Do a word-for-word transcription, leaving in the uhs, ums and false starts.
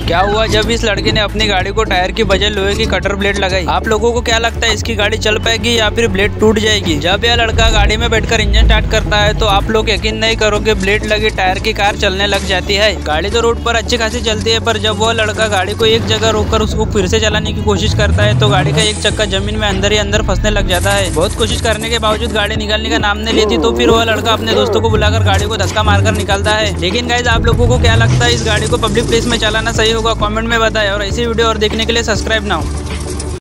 क्या हुआ जब इस लड़के ने अपनी गाड़ी को टायर की बजाय लोहे की कटर ब्लेड लगाई। आप लोगों को क्या लगता है इसकी गाड़ी चल पाएगी या फिर ब्लेड टूट जाएगी। जब यह लड़का गाड़ी में बैठकर इंजन स्टार्ट करता है तो आप लोग यकीन नहीं करोगे ब्लेड लगी टायर की कार चलने लग जाती है। गाड़ी तो रोड पर अच्छी खासी चलती है, पर जब वह लड़का गाड़ी को एक जगह रोककर उसको फिर से चलाने की कोशिश करता है तो गाड़ी का एक चक्का जमीन में अंदर ही अंदर फंसने लग जाता है। बहुत कोशिश करने के बावजूद गाड़ी निकालने का नाम नहीं लेती, तो फिर वह लड़का अपने दोस्तों को बुलाकर गाड़ी को धक्का मारकर निकालता है। लेकिन गाइस आप लोगों को क्या लगता है इस गाड़ी को पब्लिक प्लेस में चलाना सही होगा? कमेंट में बताएं और ऐसी वीडियो और देखने के लिए सब्सक्राइब ना हो।